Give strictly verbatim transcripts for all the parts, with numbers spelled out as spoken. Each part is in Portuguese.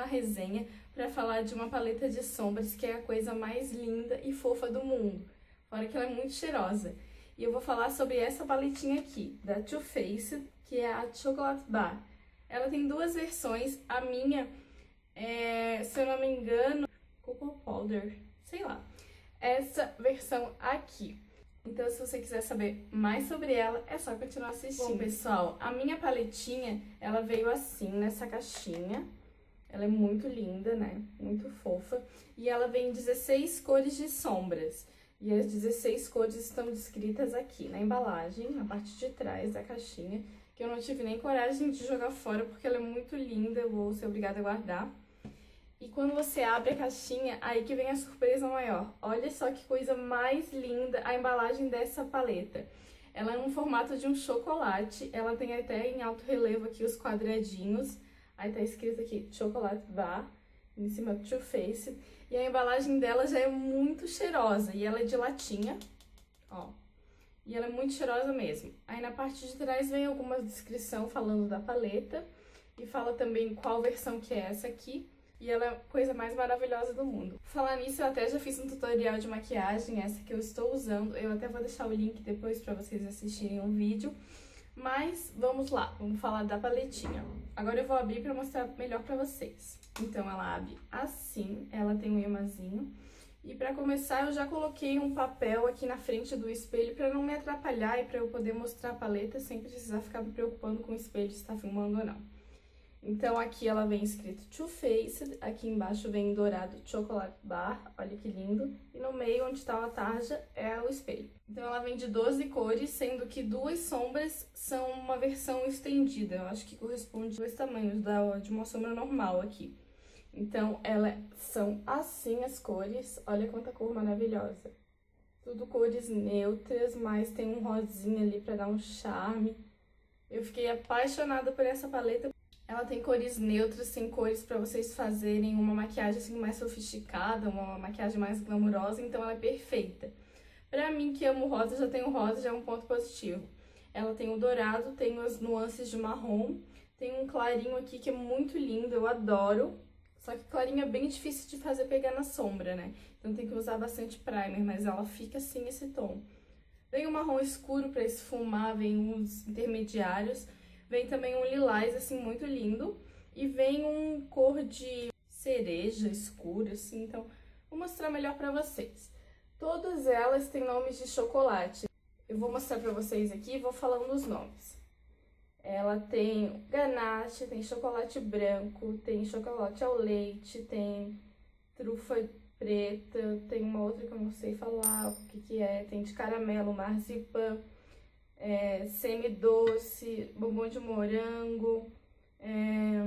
resenha para falar de uma paleta de sombras que é a coisa mais linda e fofa do mundo. Fora que ela é muito cheirosa. E eu vou falar sobre essa paletinha aqui, da Too Faced, que é a Chocolate Bar. Ela tem duas versões, a minha, é, se eu não me engano, Cocoa Powder, sei lá. Essa versão aqui. Então, se você quiser saber mais sobre ela, é só continuar assistindo. Bom, pessoal, a minha paletinha, ela veio assim, nessa caixinha. Ela é muito linda, né? Muito fofa. E ela vem em dezesseis cores de sombras. E as dezesseis cores estão descritas aqui na embalagem, na parte de trás da caixinha, que eu não tive nem coragem de jogar fora, porque ela é muito linda, eu vou ser obrigada a guardar. E quando você abre a caixinha, aí que vem a surpresa maior. Olha só que coisa mais linda a embalagem dessa paleta. Ela é no formato de um chocolate, ela tem até em alto relevo aqui os quadradinhos. Aí tá escrito aqui, Chocolate Bar, em cima Too Faced. E a embalagem dela já é muito cheirosa, e ela é de latinha, ó. E ela é muito cheirosa mesmo. Aí na parte de trás vem alguma descrição falando da paleta, e fala também qual versão que é essa aqui. E ela é a coisa mais maravilhosa do mundo. Falar nisso, eu até já fiz um tutorial de maquiagem, essa que eu estou usando. Eu até vou deixar o link depois pra vocês assistirem um vídeo. Mas vamos lá, vamos falar da paletinha. Agora eu vou abrir pra mostrar melhor pra vocês. Então ela abre assim, ela tem um imãzinho. E pra começar eu já coloquei um papel aqui na frente do espelho pra não me atrapalhar e pra eu poder mostrar a paleta sem precisar ficar me preocupando com o espelho se tá filmando ou não. Então, aqui ela vem escrito Too Faced, aqui embaixo vem dourado Chocolate Bar, olha que lindo. E no meio, onde tá a tarja, é o espelho. Então, ela vem de doze cores, sendo que duas sombras são uma versão estendida. Eu acho que corresponde a dois tamanhos da, de uma sombra normal aqui. Então, elas são assim as cores, olha quanta cor maravilhosa. Tudo cores neutras, mas tem um rosinha ali pra dar um charme. Eu fiquei apaixonada por essa paleta. Ela tem cores neutras, tem cores pra vocês fazerem uma maquiagem assim mais sofisticada, uma maquiagem mais glamurosa, então ela é perfeita. Pra mim, que amo rosa, já tem o rosa, já é um ponto positivo. Ela tem o dourado, tem as nuances de marrom, tem um clarinho aqui que é muito lindo, eu adoro. Só que clarinho é bem difícil de fazer pegar na sombra, né? Então tem que usar bastante primer, mas ela fica assim esse tom. Vem um marrom escuro pra esfumar, vem uns intermediários. Vem também um lilás, assim, muito lindo. E vem um cor de cereja escuro, assim. Então, vou mostrar melhor pra vocês. Todas elas têm nomes de chocolate. Eu vou mostrar pra vocês aqui e vou falando os nomes. Ela tem ganache, tem chocolate branco, tem chocolate ao leite, tem trufa preta, tem uma outra que eu não sei falar o que que é. Tem de caramelo, marzipan. É, semi-doce, bombom de morango, é,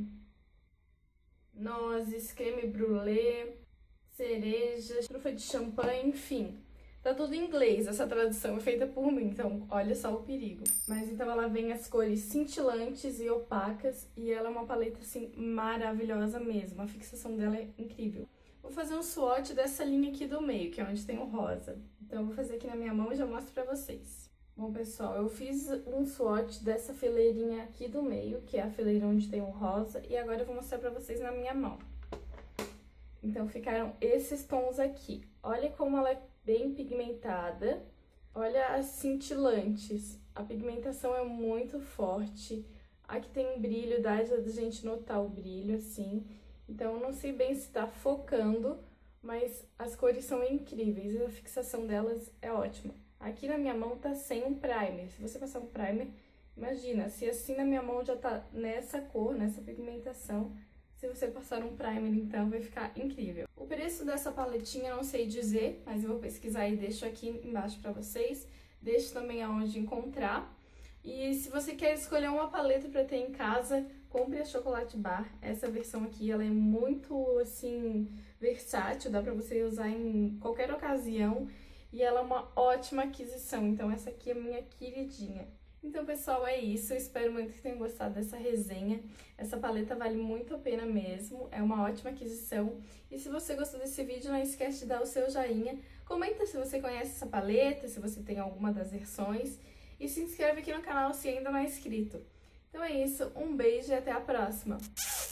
nozes, creme brulee, cereja, trufa de champanhe, enfim. Tá tudo em inglês, essa tradução é feita por mim, então olha só o perigo. Mas então ela vem as cores cintilantes e opacas e ela é uma paleta assim maravilhosa mesmo, a fixação dela é incrível. Vou fazer um swatch dessa linha aqui do meio, que é onde tem o rosa. Então eu vou fazer aqui na minha mão e já mostro pra vocês. Bom, pessoal, eu fiz um swatch dessa fileirinha aqui do meio, que é a fileira onde tem o rosa, e agora eu vou mostrar pra vocês na minha mão. Então, ficaram esses tons aqui. Olha como ela é bem pigmentada, olha as cintilantes. A pigmentação é muito forte, aqui tem um brilho, dá a gente notar o brilho, assim. Então, eu não sei bem se tá focando, mas as cores são incríveis e a fixação delas é ótima. Aqui na minha mão tá sem um primer. Se você passar um primer, imagina, se assim na minha mão já tá nessa cor, nessa pigmentação, se você passar um primer, então vai ficar incrível. O preço dessa paletinha eu não sei dizer, mas eu vou pesquisar e deixo aqui embaixo pra vocês. Deixo também aonde encontrar. E se você quer escolher uma paleta pra ter em casa, compre a Chocolate Bar. Essa versão aqui, ela é muito, assim, versátil, dá pra você usar em qualquer ocasião. E ela é uma ótima aquisição, então essa aqui é minha queridinha. Então, pessoal, é isso. Eu espero muito que tenham gostado dessa resenha. Essa paleta vale muito a pena mesmo, é uma ótima aquisição. E se você gostou desse vídeo, não esquece de dar o seu joinha. Comenta se você conhece essa paleta, se você tem alguma das versões. E se inscreve aqui no canal se ainda não é inscrito. Então é isso, um beijo e até a próxima!